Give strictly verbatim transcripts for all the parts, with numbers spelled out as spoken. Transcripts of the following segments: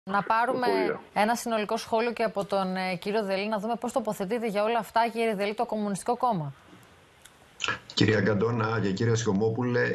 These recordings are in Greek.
Να πάρουμε ένα συνολικό σχόλιο και από τον ε, κύριο Δελή, να δούμε πώς τοποθετείται για όλα αυτά, κύριε Δελή, το Κομμουνιστικό Κόμμα. Κυρία Γκαντώνα και κύριε Σιωμόπουλε,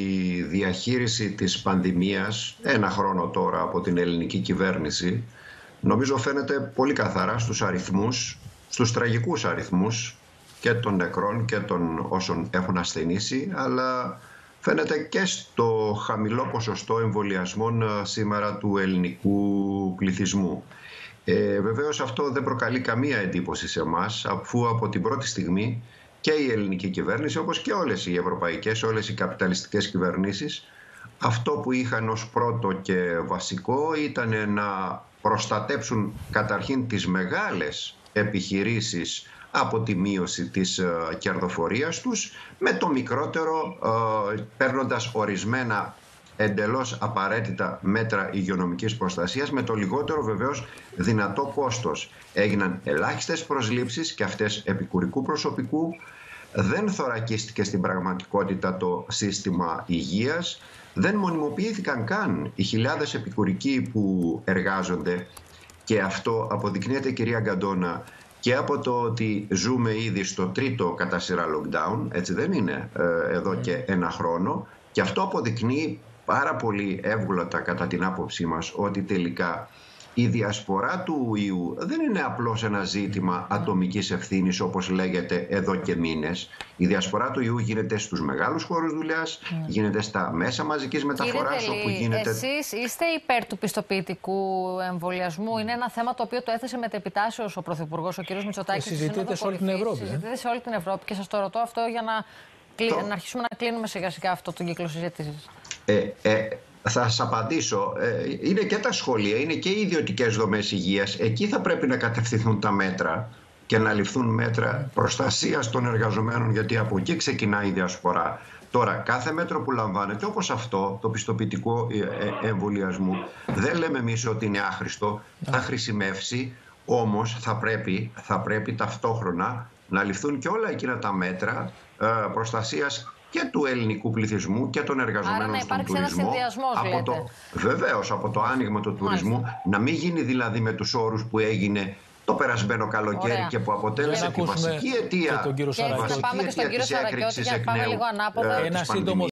η διαχείριση της πανδημίας, ένα χρόνο τώρα από την ελληνική κυβέρνηση, νομίζω φαίνεται πολύ καθαρά στους αριθμούς, στους τραγικούς αριθμούς και των νεκρών και των όσων έχουν ασθενήσει, αλλά φαίνεται και στο χαμηλό ποσοστό εμβολιασμών σήμερα του ελληνικού πληθυσμού. Ε, βεβαίως αυτό δεν προκαλεί καμία εντύπωση σε εμάς, αφού από την πρώτη στιγμή και η ελληνική κυβέρνηση, όπως και όλες οι ευρωπαϊκές, όλες οι καπιταλιστικές κυβερνήσεις, αυτό που είχαν ως πρώτο και βασικό ήταν να προστατέψουν καταρχήν τις μεγάλες επιχειρήσεις από τη μείωση της uh, κερδοφορίας τους, με το μικρότερο uh, παίρνοντας ορισμένα εντελώς απαραίτητα μέτρα υγειονομικής προστασίας, με το λιγότερο βεβαίως δυνατό κόστος. Έγιναν ελάχιστες προσλήψεις και αυτές επικουρικού προσωπικού, δεν θωρακίστηκε στην πραγματικότητα το σύστημα υγείας, δεν μονιμοποιήθηκαν καν οι χιλιάδες επικουρικοί που εργάζονται, και αυτό αποδεικνύεται, κυρία Γκαντώνα, και από το ότι ζούμε ήδη στο τρίτο κατά σειρά lockdown, έτσι δεν είναι, εδώ και ένα χρόνο, και αυτό αποδεικνύει πάρα πολύ εύγλωτα κατά την άποψή μας ότι τελικά η διασπορά του ιού δεν είναι απλώς ένα ζήτημα ατομικής ευθύνης, όπως λέγεται εδώ και μήνες. Η διασπορά του ιού γίνεται στους μεγάλους χώρους δουλειάς, mm. γίνεται στα μέσα μαζικής μεταφοράς. Κύριε όπου γίνεται... εσείς είστε υπέρ του πιστοποιητικού εμβολιασμού? Είναι ένα θέμα το οποίο το έθεσε μετεπιτάσεως ο Πρωθυπουργός, ο κ. Μητσοτάκης. Συζητείται σε όλη την Ευρώπη. Συζητείται σε όλη την Ευρώπη και σας το ρωτώ αυτό για να, το... να αρχίσουμε να κλείνουμε σιγά σιγά αυτό τον κύκλο συζήτησης. Ε, ε... Θα σας απαντήσω. Είναι και τα σχολεία, είναι και οι ιδιωτικές δομές υγείας. Εκεί θα πρέπει να κατευθυνθούν τα μέτρα και να ληφθούν μέτρα προστασίας των εργαζομένων, γιατί από εκεί ξεκινάει η διασπορά. Τώρα, κάθε μέτρο που λαμβάνεται, όπως αυτό, το πιστοποιητικό εμβολιασμού, δεν λέμε εμείς ότι είναι άχρηστο, θα χρησιμεύσει, όμως θα πρέπει, θα πρέπει ταυτόχρονα να ληφθούν και όλα εκείνα τα μέτρα προστασίας και του ελληνικού πληθυσμού και των εργαζομένων στον τουρισμό. Από το, βεβαίως, από το άνοιγμα του τουρισμού, Μάλιστα. να μην γίνει δηλαδή με τους όρους που έγινε το περασμένο καλοκαίρι. Ωραία. Και που αποτέλεσε τη βασική αιτία, και, και, βασική αιτία της έκρηξης εκ νέου. Ένα σύντομο